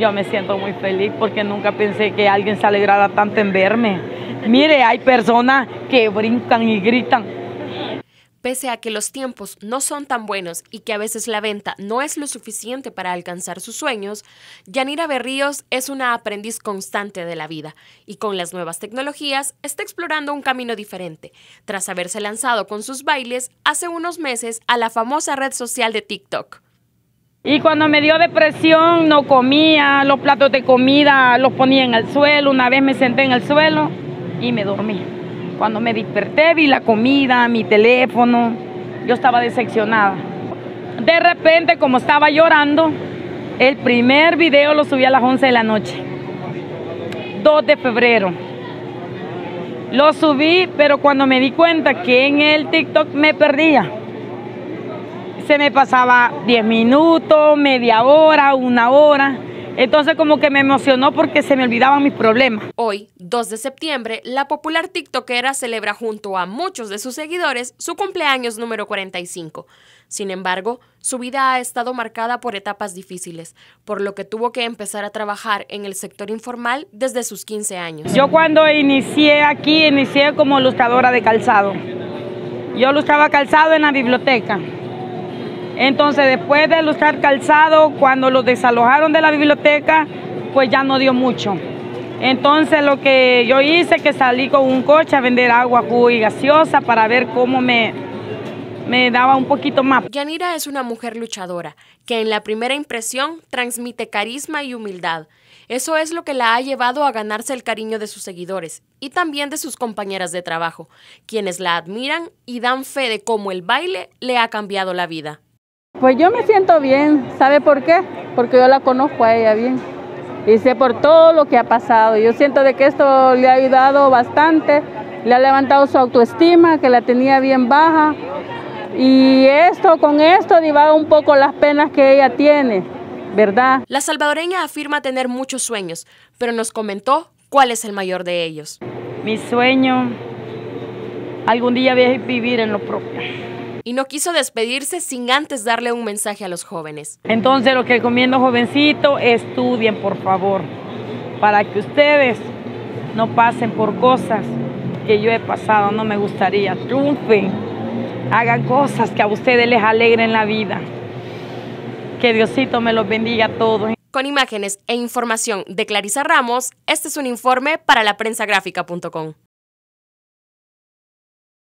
Yo me siento muy feliz porque nunca pensé que alguien se alegrara tanto en verme. Mire, hay personas que brincan y gritan. Pese a que los tiempos no son tan buenos y que a veces la venta no es lo suficiente para alcanzar sus sueños, Yanira Berríos es una aprendiz constante de la vida y con las nuevas tecnologías está explorando un camino diferente, tras haberse lanzado con sus bailes hace unos meses a la famosa red social de TikTok. Y cuando me dio depresión no comía, los platos de comida los ponía en el suelo, una vez me senté en el suelo y me dormí. Cuando me desperté vi la comida, mi teléfono, yo estaba decepcionada. De repente, como estaba llorando, el primer video lo subí a las 11 de la noche, 2 de febrero. Lo subí, pero cuando me di cuenta que en el TikTok me perdía. Se me pasaba 10 minutos, media hora, 1 hora. Entonces como que me emocionó porque se me olvidaban mis problemas. Hoy, 2 de septiembre, la popular tiktokera celebra junto a muchos de sus seguidores su cumpleaños número 45. Sin embargo, su vida ha estado marcada por etapas difíciles, por lo que tuvo que empezar a trabajar en el sector informal desde sus 15 años. Yo cuando inicié aquí, inicié como ilustradora de calzado. Yo ilustraba calzado en la biblioteca. Entonces, después de ilustrar calzado, cuando lo desalojaron de la biblioteca, pues ya no dio mucho. Entonces, lo que yo hice, que salí con un coche a vender agua, jugo y gaseosa para ver cómo me daba un poquito más. Yanira es una mujer luchadora, que en la primera impresión transmite carisma y humildad. Eso es lo que la ha llevado a ganarse el cariño de sus seguidores y también de sus compañeras de trabajo, quienes la admiran y dan fe de cómo el baile le ha cambiado la vida. Pues yo me siento bien, ¿sabe por qué? Porque yo la conozco a ella bien y sé por todo lo que ha pasado. Yo siento de que esto le ha ayudado bastante, le ha levantado su autoestima, que la tenía bien baja, y con esto divaga un poco las penas que ella tiene, ¿verdad? La salvadoreña afirma tener muchos sueños, pero nos comentó cuál es el mayor de ellos. Mi sueño, algún día vivir en lo propio. Y no quiso despedirse sin antes darle un mensaje a los jóvenes. Entonces lo que recomiendo, jovencitos, estudien por favor, para que ustedes no pasen por cosas que yo he pasado, no me gustaría. Triunfen, hagan cosas que a ustedes les alegren la vida. Que Diosito me los bendiga a todos. Con imágenes e información de Clarisa Ramos, este es un informe para laprensagrafica.com.